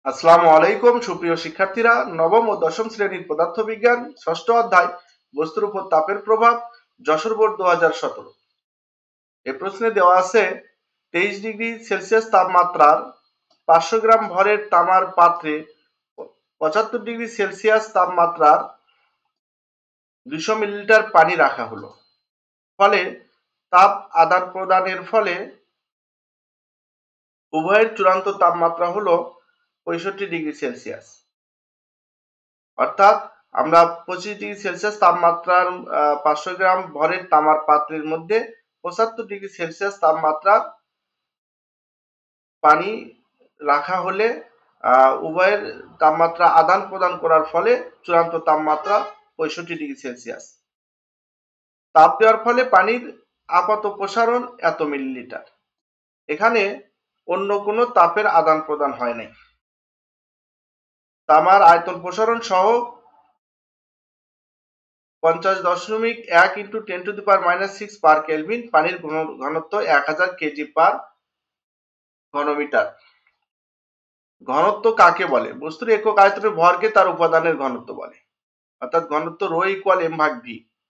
আসসালামু আলাইকুম সুপ্রিয় শিক্ষার্থীরা, নবম ও দশম শ্রেণীর পদার্থবিজ্ঞান ষষ্ঠ অধ্যায় বস্তুর উপর তাপের প্রভাব যশোর বোর্ড 2017 এই প্রশ্নে দেওয়া আছে 23 ডিগ্রি সেলসিয়াস তাপমাত্রার 500 গ্রাম ভরের তামার পাত্রে 75 ডিগ্রি সেলসিয়াস তাপমাত্রার 200 মিলিলিটার পানি রাখা হলো। ফলে তাপ আদান প্রদানের ফলে উভয়ের চূড়ান্ত তাপমাত্রা হলো 65 ডিগ্রি সেলসিয়াস। অর্থাৎ আমরা 25 ডিগ্রি সেলসিয়াস তাপমাত্রার 500 গ্রাম ভরের তামার পাত্রের মধ্যে 75 ডিগ্রি সেলসিয়াস তাপমাত্রার পানি রাখা হলে উভয়ের তাপমাত্রা আদান প্রদান করার ফলে চূড়ান্ত তাপমাত্রা 65 ডিগ্রি সেলসিয়াস। তাপ দেওয়ার ফলে পানির আপাত প্রসারণ এত মিলিলিটার। এখানে অন্য কোনো তাপের আদান প্রদান হয় নাই। তামার আয়তন প্রসারণ সহ 50.1 × 10⁻⁻6 পার কেলভিন, পানির ঘনত্ব 1000 কেজি পার ঘনমিটার। ঘনত্ব কাকে বলে? বস্তুর একক আয়তনের ভরকে তার উপাদানের ঘনত্ব বলে, অর্থাৎ ঘনত্ব ρ = m/v।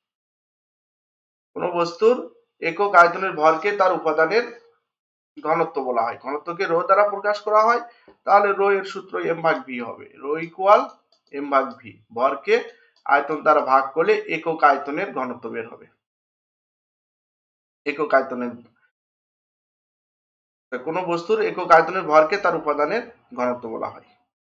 কোন বস্তুর একক আয়তনের ভরকে তার উপাদানের ঘনত্ব বলা হয়। ঘনত্বকে ρ দ্বারা প্রকাশ করা হয়, তাহলে ρ এর সূত্র m/v হবে। ρ = m/v। ভরকে আয়তন দ্বারা ভাগ করলে একক আয়তনের ঘনত্ব বের হবে। একক আয়তনের কোন বস্তুর একক আয়তনের ভরকে তার উপাদানের ঘনত্ব বলা হয়।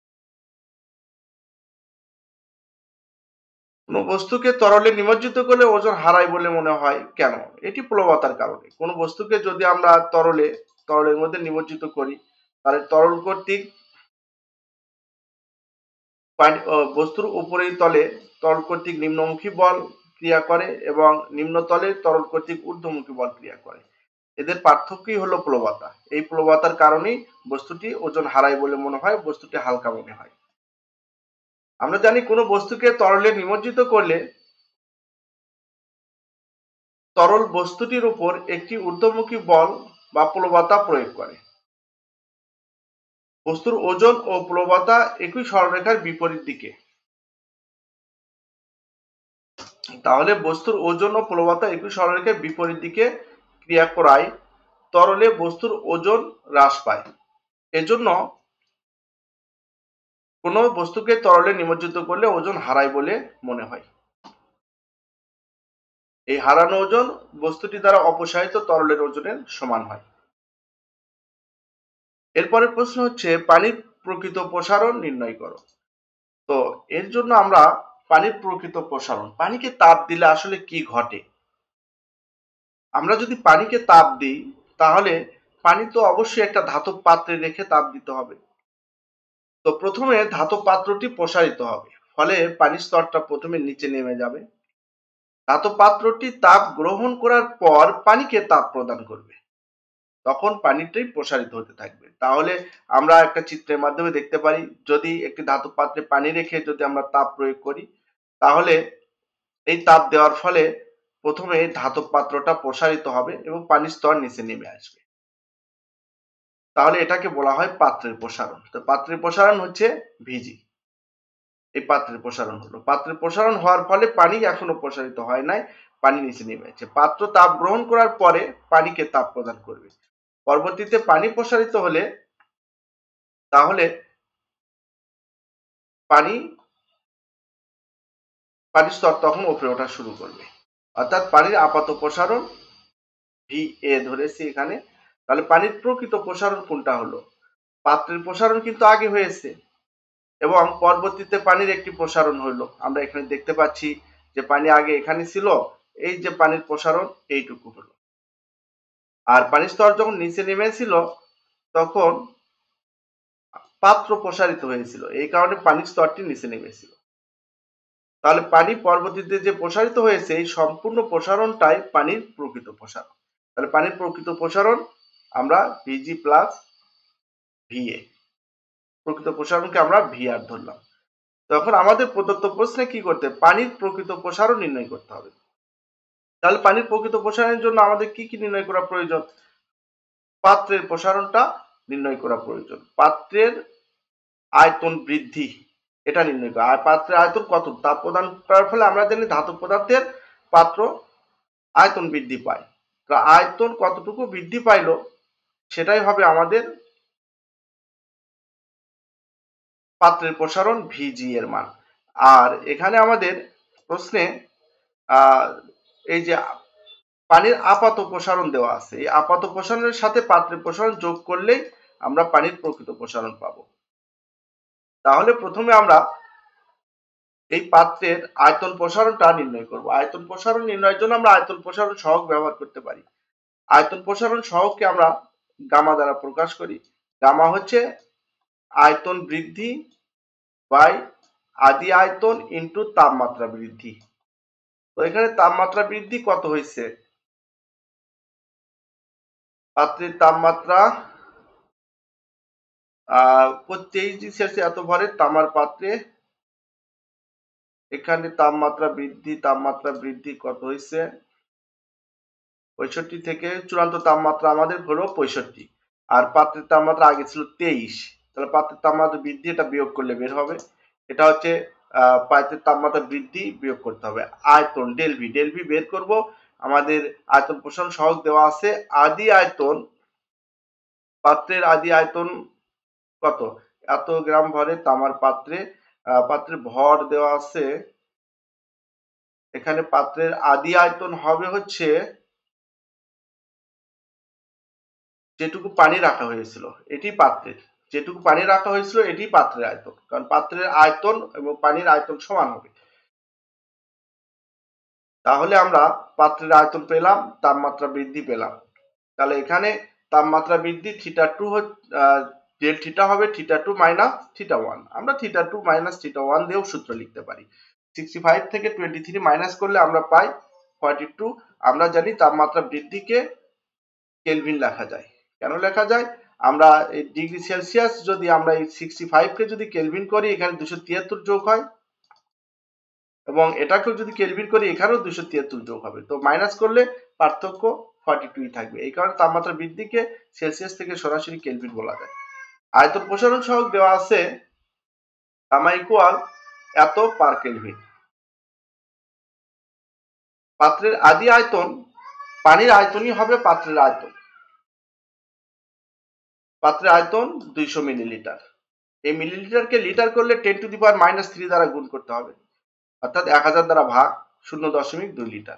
কোন বস্তুকে তরলে নিমজ্জিত করলে ওজন হারায় বলে মনে হয় কেন? এটি প্লবতার কারণে। কোন বস্তুকে যদি আমরা তরলের মধ্যে নিমজ্জিত করি, তাহলে তরল কর্তৃক বস্তুর উপরের তলে তরল কর্তৃক নিম্নমুখী বল ক্রিয়া করে এবং নিম্ন তলে তরল কর্তৃক ঊর্ধ্বমুখী বল ক্রিয়া করে। এদের পার্থক্যই হলো প্লবতা। এই প্লবতার কারণেই বস্তুটি ওজন হারায় বলে মনে হয়, বস্তুটি হালকা মনে হয়। আমরা জানি কোনো বস্তুকে তরলে নিমজ্জিত করলে তরল বস্তুটির উপর একটি ঊর্ধ্বমুখী বল বা প্লবতা প্রয়োগ করে। বস্তুর ওজন ও প্লবতা একই সরলরেখার বিপরীত দিকে। তাহলে বস্তুর ওজন ও প্লবতা একই সরলরেখার বিপরীত দিকে ক্রিয়া করায় তরলে বস্তুর ওজন হ্রাস পায়। এজন্য কোনো বস্তুকে তরলে নিমজ্জিত করলে ওজন হারায় বলে মনে হয়। এই হারানো ওজন বস্তুটি দ্বারা অপসারিত তরলের ওজনের সমান হয়। এরপরের প্রশ্ন হচ্ছে পানির প্রকৃত প্রসারণ নির্ণয় করো। তো এর জন্য আমরা পানির প্রকৃত প্রসারণ, পানিকে তাপ দিলে আসলে কি ঘটে? আমরা যদি পানিকে তাপ দিই, তাহলে পানি তো অবশ্যই একটা ধাতব পাত্রে রেখে তাপ দিতে হবে। তো প্রথমে ধাতব পাত্রটি প্রসারিত হবে, ফলে পানির স্তরটা প্রথমে নিচে নেমে যাবে। ধাতব পাত্রটি তাপ গ্রহণ করার পর পানিকে তাপ প্রদান করবে, তখন পানিটি প্রসারিত হতে থাকবে। তাহলে আমরা একটা চিত্রের মাধ্যমে দেখতে পারি, যদি একটি ধাতব পাত্রে পানি রেখে যদি আমরা তাপ প্রয়োগ করি, তাহলে এই তাপ দেওয়ার ফলে প্রথমে ধাতব পাত্রটা প্রসারিত হবে এবং পানির স্তর নিচে নেমে আসবে। তাহলে এটাকে বলা হয় পাত্রের প্রসারণ। তো পাত্রের প্রসারণ হচ্ছে ভিজি। এই পাত্রের প্রসারণ হলো, পাত্রের প্রসারণ হওয়ার ফলে পানি এখনো প্রসারিত হয় নাই, পানি নিচে নেমে আছে। পাত্র তাপ গ্রহণ করার পরে পানিকে তাপ প্রদান করবে। পরবর্তীতে পানি প্রসারিত হলে তাহলে পানির স্তর তখন উপরে ওঠা শুরু করবে, অর্থাৎ পানির আপাত প্রসারণ VA ধরেছি এখানে। তাহলে পানির প্রকৃত প্রসারণ কোনটা হলো? পাত্রের প্রসারণ কিন্তু আগে হয়েছে এবং পরবর্তীতে পানির একটি প্রসারণ হলো। আমরা এখানে দেখতে পাচ্ছি যে পানি আগে এখানে ছিল, এই যে পানির প্রসারণ এইটুকু হলো। আর পানির স্তর যখন নিচে নেমেছিল তখন পাত্র প্রসারিত হয়েছিল, এই কারণে পানির স্তরটি নিচে নেমেছিল। তাহলে পানি পরবর্তীতে যে প্রসারিত হয়েছে, এই সম্পূর্ণ প্রসারণটাই পানির প্রকৃত প্রসারণ। তাহলে পানির প্রকৃত প্রসারণ আমরা VG প্লাস VA, প্রকৃত প্রসারণকে আমরা VR ধরলাম। তখন আমাদের প্রদত্ত প্রশ্নে কি করতে? পানির প্রকৃত প্রসারণ নির্ণয় করতে হবে। তাহলে পানির প্রকৃত প্রসারণের জন্য আমাদের কি কি নির্ণয় করা প্রয়োজন? পাত্রের প্রসারণটা নির্ণয় করা প্রয়োজন। পাত্রের আয়তন বৃদ্ধি এটা নির্ণয় করা। আর পাত্রের আয়তন কত, তাপ প্রদান করার ফলে আমরা জানি ধাতব পদার্থের পাত্র আয়তন বৃদ্ধি পায়। তো আয়তন কতটুকু বৃদ্ধি পাইলো সেটাই হবে আমাদের পাত্রের প্রসারণ ভিজি এর মান। আর এখানে আমাদের প্রশ্নে এই যে পানির আপাত প্রসারণ দেওয়া আছে, এই আপাত প্রসারণের সাথে পাত্রের প্রসারণ যোগ করলেই আমরা পানির প্রকৃত প্রসারণ পাবো। তাহলে প্রথমে আমরা এই পাত্রের আয়তন প্রসারণটা নির্ণয় করব। আয়তন প্রসারণ নির্ণয়ের জন্য আমরা আয়তন প্রসারণ সহগ ব্যবহার করতে পারি। আয়তন প্রসারণ সহগকে আমরা গামা দ্বারা প্রকাশ করি। গামা হচ্ছে আয়তন বৃদ্ধি বাই আদি আয়তন ইন্টু তাপমাত্রা বৃদ্ধি। তো এখানে তাপমাত্রা বৃদ্ধি কত হয়েছে, পাত্রের তাপমাত্রা 23 ডিগ্রি সেলসিয়াস এত ভরে তামার পাত্রে, এখানে তাপমাত্রা বৃদ্ধি কত হয়েছে 65 থেকে চূড়ান্ত তাপমাত্রা আমাদের হলো 65, আর পাত্রের তাপমাত্রা আগে ছিল 23, তাহলে পাত্রের তাপমাত্রা বৃদ্ধি এটা বিয়োগ করলে বের হবে। এটা হচ্ছে পাত্রের তাপমাত্রা বৃদ্ধি বিয়োগ করতে হবে আয়তন ডেল ভি বের করব। আমাদের আয়তন প্রসারণ সহগ দেওয়া আছে আদি আয়তন, পাত্রের আদি আয়তন কত, এত গ্রাম ভরে তামার পাত্রে, পাত্রের ভর দেওয়া আছে, এখানে পাত্রের আদি আয়তন হবে হচ্ছে যেটুকু পানি রাখা হয়েছিল এটি পাত্রের, যেটুকু পানি রাখা হয়েছিল এটি পাত্রের আয়তন, কারণ পাত্রের আয়তন এবং পানির আয়তন সমান হবে। তাহলে আমরা পাত্রের আয়তন পেলাম, তাপমাত্রা বৃদ্ধি পেলাম। তাহলে এখানে তাপমাত্রা বৃদ্ধি θ2 ডেল থিটা হবে θ2 মাইনাস θ1। আমরা θ2 মাইনাস θ1 দিয়েও সূত্র লিখতে পারি। 65 থেকে 23 মাইনাস করলে আমরা পাই 42। আমরা জানি তাপমাত্রা বৃদ্ধিকে কেলভিন লেখা যায়। কেন লেখা যায়, আমরা এই ডিগ্রি সেলসিয়াস যদি আমরা এই 65 কে যদি কেলভিন করি এখানে 273 যোগ হয়, এবং এটাকেও যদি কেলভিন করি এখানেও 273 যোগ হবে। তো মাইনাস করলে পার্থক্য 42 থাকবে। এই কারণে তাপমাত্রা বৃদ্ধিকে সেলসিয়াস থেকে সরাসরি কেলভিন বলা যায়। আয়তন প্রসারণ সহগ দেওয়া আছে গামা ইকুয়াল এত পার কেলভিন। পাত্রের আদি আয়তন, পানির আয়তনই হবে পাত্রের আয়তন। পাত্রের আয়তন 200 মিলিলিটার। এই মিলিলিটারকে লিটার করলে 10⁻³ দ্বারা গুণ করতে হবে, অর্থাৎ 1000 দ্বারা ভাগ 0.2 লিটার।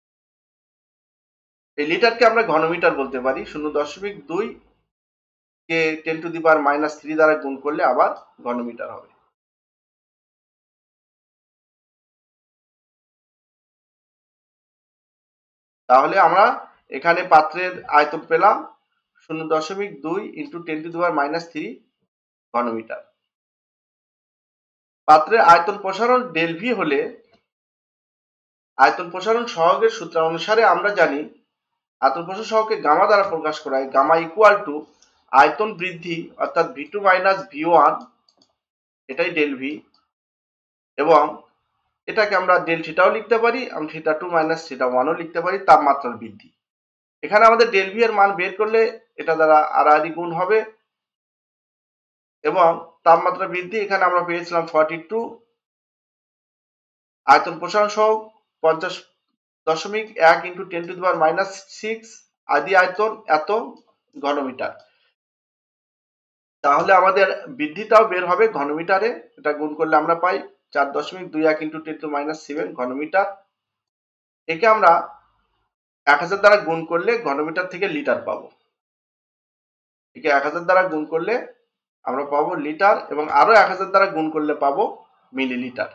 এই লিটারকে আমরা ঘনমিটার বলতে পারি। 0.2 কে 10⁻³ দ্বারা গুণ করলে আবার ঘনমিটার হবে। তাহলে আমরা এখানে পাত্রের আয়তন পেলাম 0.2 ইন্টু 10⁻³ ঘনমিটার। পাত্রের আয়তন প্রসারণ ডেল ভি হলে আয়তন প্রসারণ সহগের সূত্র অনুসারে আমরা জানি আয়তন প্রসারণ সহগকে গামা দ্বারা প্রকাশ করা হয়। গামা ইকুয়াল টু আয়তন বৃদ্ধি অর্থাৎ V2 মাইনাস V1, এটাই ডেল ভি, এবং এটাকে আমরা ডেল থিটাও লিখতে পারি, আমরা θ2 মাইনাস θ1ও লিখতে পারি, তাপমাত্রার বৃদ্ধি। এখানে আমাদের ডেল ভি এর মান বের করলে এটা দ্বারা আড়াআড়ি গুণ হবে, এবং তাপমাত্রা বৃদ্ধি এখানে আমরা পেয়েছিলাম 42, আয়তন প্রসারণ সহগ 50.1 ইন্টু 10⁻⁶, আদি আয়তন এত ঘনমিটার। তাহলে আমাদের বৃদ্ধিটাও বের হবে ঘনমিটারে, এটা গুণ করলে আমরা পাই 4.21 ইন্টু 10⁻⁷ ঘনমিটার। একে আমরা 1000 দ্বারা গুণ করলে ঘনমিটার থেকে লিটার পাবো। একে 1000 দ্বারা গুণ করলে আমরা পাবো লিটার, এবং আরো 1000 দ্বারা গুণ করলে পাবো মিলিলিটার।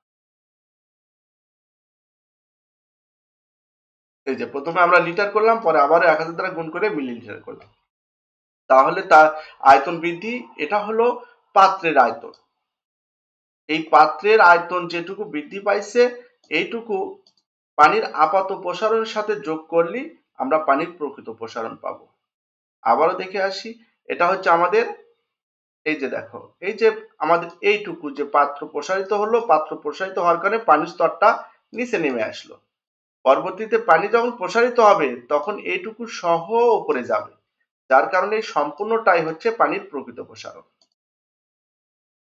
এই যে প্রথমে আমরা লিটার করলাম, পরে আবারও 1000 দ্বারা গুণ করে মিলিলিটার করলাম। তাহলে তা আয়তন বৃদ্ধি, এটা হলো পাত্রের আয়তন। এই পাত্রের আয়তন যেটুকু বৃদ্ধি পাইছে এইটুকু পানির আপাত প্রসারণের সাথে যোগ করলেই আমরা পানির প্রকৃত প্রসারণ পাবো। আবারও দেখে আসি, এটা হচ্ছে আমাদের, এই যে দেখো, এই যে আমাদের এইটুকু যে পাত্র প্রসারিত হলো, পাত্র প্রসারিত হওয়ার কারণে পানির স্তরটা নিচে নেমে আসলো। পরবর্তীতে পানি যখন প্রসারিত হবে তখন এইটুকু সহ উপরে যাবে, যার কারণে সম্পূর্ণটাই হচ্ছে পানির প্রকৃত প্রসারণ।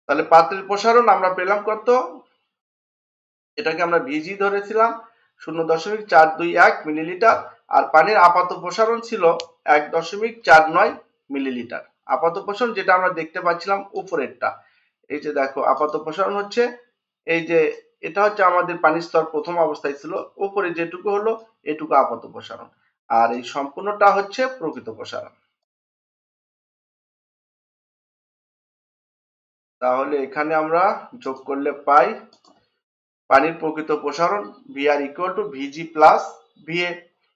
তাহলে পাত্রের প্রসারণ আমরা পেলাম কত, এটাকে আমরা ভিজি ধরেছিলাম 0.421 মিলিলিটার, আর পানির আপাত প্রসারণ ছিল 1.49 মিলিলিটার। আপাত প্রসারণ যেটা আমরা দেখতে পাচ্ছিলাম উপরেরটা, এই যে দেখো আপাত প্রসারণ হচ্ছে এই যে এটা হচ্ছে আমাদের পানির স্তর প্রথম অবস্থায় ছিল, উপরে যেটুকু হলো এটুকু আপাত প্রসারণ, আর এই সম্পূর্ণটা হচ্ছে প্রকৃত প্রসারণ। তাহলে এখানে আমরা যোগ করলে পাই পানির প্রকৃত প্রসারণ VR equal to VG plus VA.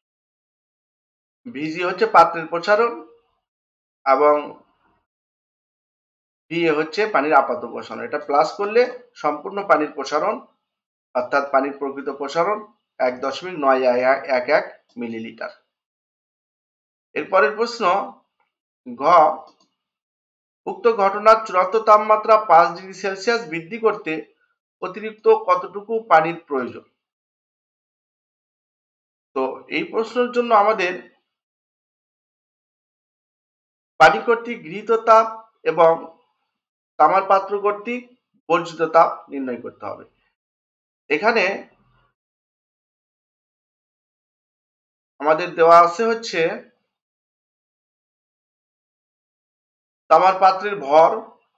VG হচ্ছে পাত্রের প্রসারণ এবং ভিএ হচ্ছে পানির আপাত প্রসারণ। এটা প্লাস করলে সম্পূর্ণ পানির প্রসারণ অর্থাৎ পানির প্রকৃত প্রসারণ 1.911 মিলিলিটার। এরপরের প্রশ্ন ঘ, উক্ত ঘটনার চূড়ান্ত তাপমাত্রা 5 ডিগ্রি সেলসিয়াস বৃদ্ধি করতে অতিরিক্ত কতটুকু পানির প্রয়োজন? তো এই প্রশ্নের জন্য আমাদের পানি কর্তৃক গৃহীত তাপ এবং তামার পাত্র কর্তৃক বর্জিত তাপ নির্ণয় করতে হবে। এখানে আমাদের দেওয়া আছে হচ্ছে তামার পাত্রের ভর।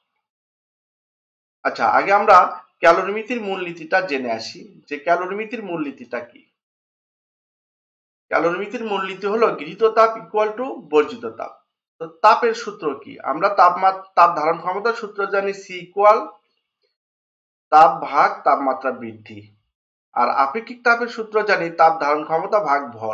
আচ্ছা, আগে আমরা ক্যালোরিমিতির মূলনীতিটা জেনে আসি যে ক্যালোরিমিতির মূলনীতিটা কি। ক্যালোরিমিতির মূলনীতি হলো গৃহীত তাপ ইকুয়াল টু বর্জিত তাপ। তো তাপের সূত্র কি? আমরা তাপ ধারণ ক্ষমতার সূত্র জানি সি ইকুয়াল তাপ ভাগ তাপমাত্রা বৃদ্ধি, আর আপেক্ষিক তাপের সূত্র জানি তাপ ধারণ ক্ষমতা ভাগ ভর।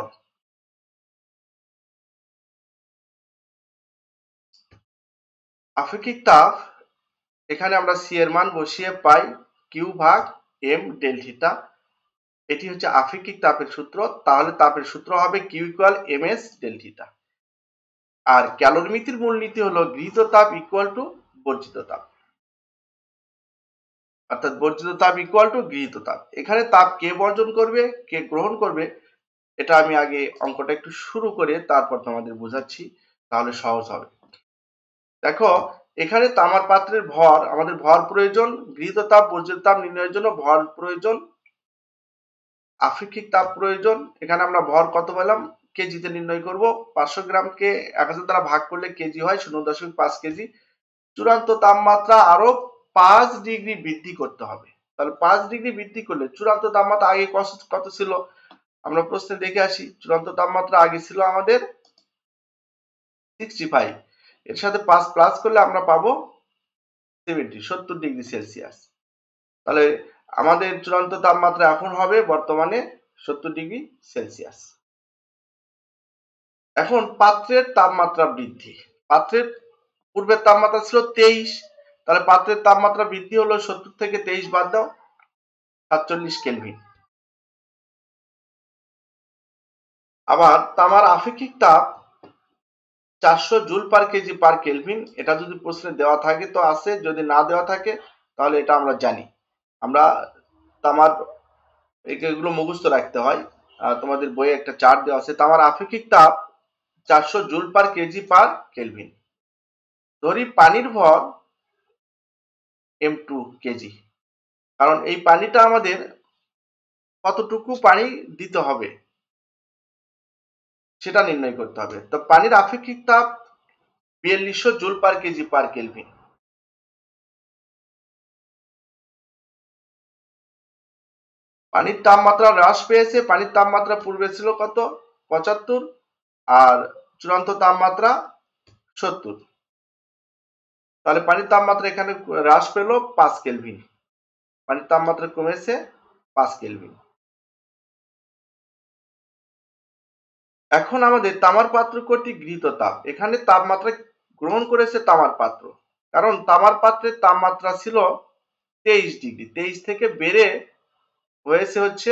আপেক্ষিক তাপ এখানে আমরা সি এর মান বসিয়ে পাই কিউ ভাগ এম ডেল থিটা, এটি হচ্ছে আপেক্ষিক তাপের সূত্র। তাহলে তাপের সূত্র হবে Q equal M S del theta. আর ক্যালোরিমিতির মূলনীতি হলো গৃহীত তাপ ইকুয়াল টু বর্জিত তাপ, অর্থাৎ বর্জিত তাপ ইকুয়াল টু গৃহীত তাপ। এখানে তাপ কে বর্জন করবে কে গ্রহণ করবে, এটা আমি আগে অঙ্কটা একটু শুরু করে তারপর তোমাদের বোঝাচ্ছি, তাহলে সহজ হবে। দেখো এখানে তামার পাত্রের ভর, আমাদের ভর প্রয়োজন, গৃহীত তাপ বর্জিত তাপ নির্ণয়ের জন্য ভর প্রয়োজন, আপেক্ষিক তাপ প্রয়োজন। এখানে আমরা ভর কত পেলাম, কেজিতে নির্ণয় করব। 500 গ্রামকে 1000 দ্বারা ভাগ করলে কেজি হয় 0.5 কেজি। চূড়ান্ত তাপমাত্রা আরো 5 ডিগ্রি বৃদ্ধি করতে হবে। তাহলে 5 ডিগ্রি বৃদ্ধি করলে চূড়ান্ত তাপমাত্রা আগে কত ছিল, আমরা প্রশ্নে দেখে আসি। চূড়ান্ত তাপমাত্রা আগে ছিল আমাদের 65, এর সাথে 5 প্লাস করলে আমরা পাবো 70 ডিগ্রি সেলসিয়াস। তাহলে আমাদের চূড়ান্ত তাপমাত্রা এখন হবে বর্তমানে 70 ডিগ্রি সেলসিয়াস। এখন পাত্রের তাপমাত্রা বৃদ্ধি, পাত্রের পূর্বের তাপমাত্রা ছিল 23, তাহলে পাত্রের তাপমাত্রা বৃদ্ধি হলো 70 থেকে 23 বাদ দাও 47 কেলভিন। আবার তামার আপেক্ষিক তাপ 400 joule per KG per kelvin, এটা যদি প্রশ্নে দেওয়া থাকে তো আছে, যদি না দেওয়া থাকে তাহলে এটা আমরা জানি। আমরা তামার এগুলো মুখস্থ রাখতে হয়, তোমাদের বইয়ে একটা চার্ট দেওয়া আছে। তামার আপেক্ষিক তাপ 400 joule per KG per kelvin. ধরি পানির ভর m2 কেজি, কারণ এই পানিটা আমাদের কতটুকু পানি দিতে হবে সেটা নির্ণয় করতে হবে। তো পানির আপেক্ষিক তাপ 4200 joule per KG per kelvin. পানির তাপমাত্রা হ্রাস পেয়েছে, পানির তাপমাত্রা পূর্বে ছিল কত 75, আর চূড়ান্ত তাপমাত্রা 70। তাহলে পানির তাপমাত্রা এখানে হ্রাস পেল 5 কেলভিন, পানির তাপমাত্রা কমেছে 5 কেলভিন। এখন আমাদের তামার পাত্র কর্তৃক গৃহীত তাপ, এখানে তাপমাত্রা গ্রহণ করেছে তামার পাত্র, কারণ তামার পাত্রের তাপমাত্রা ছিল 23 ডিগ্রি, 23 থেকে বেড়ে হয়েছে হচ্ছে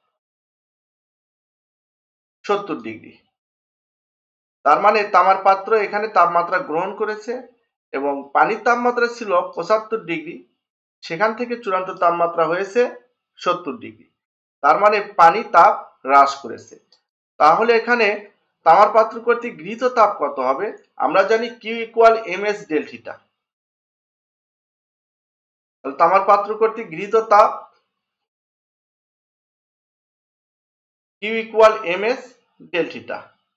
70 ডিগ্রি। তার মানে তামার পাত্র এখানে তাপমাত্রা গ্রহণ করেছে এবং পানির তাপমাত্রা ছিল 75 ডিগ্রি, সেখান থেকে চূড়ান্ত তাপমাত্রা হয়েছে 70 ডিগ্রি। তার মানে পানি তাপ হ্রাস করেছে। তাহলে এখানে তামার পাত্র কর্তৃক গৃহীত তাপ কত হবে, আমরা জানি Q equal M S del theta. তামার পাত্র কর্তৃক গৃহীত তাপ Q equal M S del theta.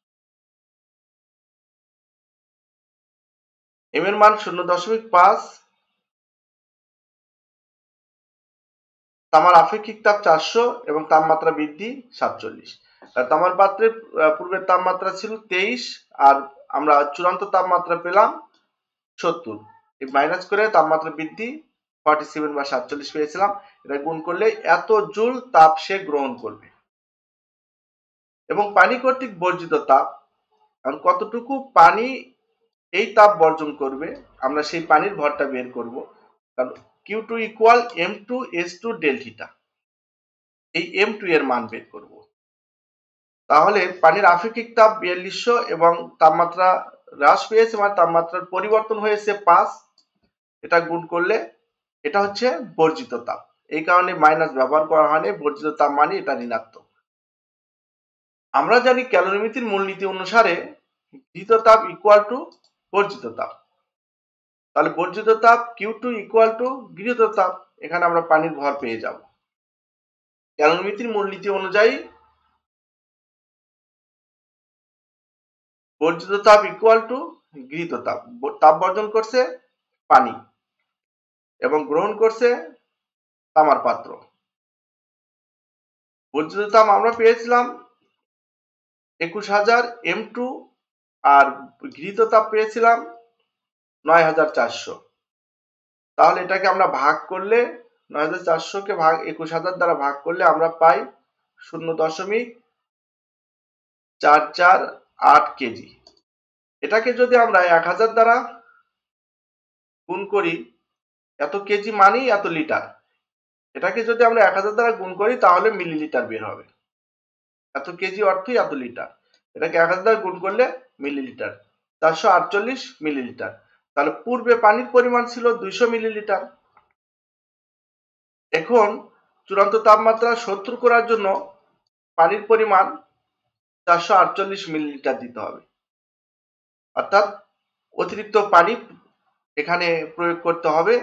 M এর মান 0.5, তামার আপেক্ষিক তাপ 400 এবং তাপমাত্রা বৃদ্ধি 47। তামার পাত্রের পূর্বের তাপমাত্রা ছিল 23 আর আমরা চূড়ান্ত তাপমাত্রা পেলাম 70, মাইনাস করে তাপমাত্রা বৃদ্ধি 47 বা 47 পেয়েছিলাম। এটা গুণ করলে এত জুল তাপ সে গ্রহণ করবে। এবং পানি কর্তৃক বর্জিত তাপ, কারণ কতটুকু পানি এই তাপ বর্জন করবে আমরা সেই পানির ভরটা বের করব। কারণ Q2 equal M2S2 del theta, এই M2 এর মান বের করব। তাহলে পানির আপেক্ষিক তাপ 4200 এবং তাপমাত্রা হ্রাস পেয়েছে মানে তাপমাত্রার পরিবর্তন হয়েছে 5, এটা গুণ করলে এটা হচ্ছে বর্জিত তাপ। এই কারণে মাইনাস ব্যবহার করা হয়নি, বর্জিত তাপ মানে এটা ঋণাত্মক। আমরা জানি ক্যালোরিমিতির মূলনীতি অনুসারে গৃহীত তাপ ইকুয়াল টু বর্জিত তাপ। তাহলে বর্জিত তাপ Q2 ইকুয়াল টু গৃহীত তাপ, এখানে আমরা পানির ভর পেয়ে যাব। ক্যালোরিমিতির মূলনীতি অনুযায়ী বর্জিত তাপ ইকুয়াল টু গৃহীত তাপ। তাপ বর্জন করছে পানি এবং গ্রহণ করছে তামার পাত্র। বর্জিত তাপ আমরা পেয়েছিলাম 21000 M2 আর গৃহীত তাপ পেয়েছিলাম 9400। তাহলে এটাকে আমরা ভাগ করলে 9400 কে ভাগ 21000 দ্বারা ভাগ করলে আমরা পাই 0.448 কেজি। এটাকে যদি আমরা 1000 দ্বারা গুণ করি, এত কেজি মানেই এত লিটার, এটাকে যদি আমরা 1000 দ্বারা গুণ করি তাহলে মিলিলিটার বের হবে। এত কেজি অর্থই এত লিটার, এটাকে 1000 দ্বারা গুণ করলে মিলিলিটার, 448 মিলিলিটার। তাহলে পূর্বে পানির পরিমাণ ছিল 200 মিলিলিটার। এখন চূড়ান্ত তাপমাত্রা 70 করার জন্য পানির পরিমাণ 448 মিলিলিটার দিতে হবে, অর্থাৎ অতিরিক্ত পানি এখানে প্রয়োগ করতে হবে।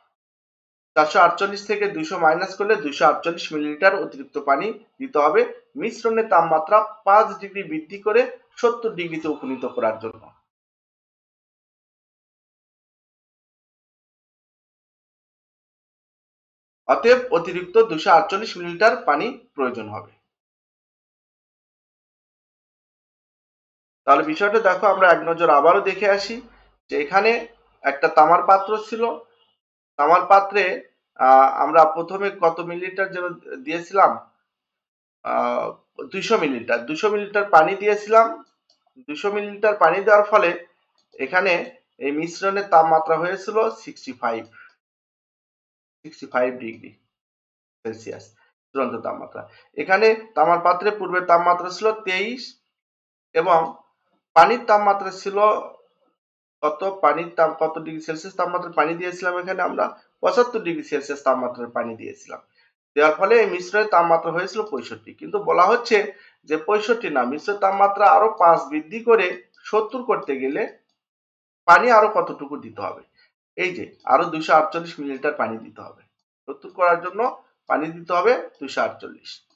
448 থেকে 200 মাইনাস করলে 248 মিলিলিটার অতিরিক্ত পানি দিতে হবে মিশ্রণের তাপমাত্রা 5 ডিগ্রি বৃদ্ধি করে 70 ডিগ্রিতে উপনীত করার জন্য। অতএব অতিরিক্ত 248 মিলিলিটার পানি প্রয়োজন হবে। তাহলে বিষয়টা দেখো, আমরা এক নজর আবারও দেখে আসি যে এখানে একটা তামার পাত্র ছিল। তামার পাত্রে আমরা প্রথমে কত মিলিলিটার যেন দিয়েছিলাম, 200 মিলিলিটার 200 মিলিলিটার পানি দিয়েছিলাম। 200 মিলিলিটার পানি দেওয়ার ফলে এখানে এই মিশ্রণের তাপমাত্রা হয়েছিল 65 ডিগ্রি সেলসিয়াস চূড়ান্ত তাপমাত্রা। এখানে তামার পাত্রে পূর্বের তাপমাত্রা ছিল 23 এবং পানির তাপমাত্রা ছিল কত, পানির তাপ কত ডিগ্রি সেলসিয়াস তাপমাত্রার পানি দিয়েছিলাম, এখানে আমরা 75 ডিগ্রি সেলসিয়াস তাপমাত্রার পানি দিয়েছিলাম। দেওয়ার ফলে এই মিশ্রণের তাপমাত্রা হয়েছিল 65, কিন্তু বলা হচ্ছে যে 65 না, মিশ্রের তাপমাত্রা আরো 5 বৃদ্ধি করে 70 করতে গেলে পানি আরো কতটুকু দিতে হবে, এই যে আরো 248 মিলিলিটার পানি দিতে হবে। 70 করার জন্য পানি দিতে হবে 248।